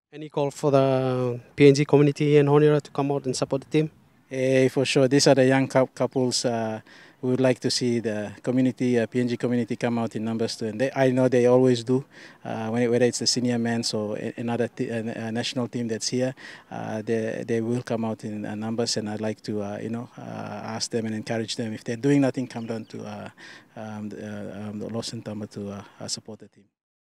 Any call for the PNG community in Honiara to come out and support the team? For sure, these are the young couples. We would like to see the community, PNG community, come out in numbers too. And I know they always do. Whether it's the senior men's or another national team that's here, they will come out in numbers. And I'd like to, ask them and encourage them. If they're doing nothing, come down to the Los Tamba to support the team.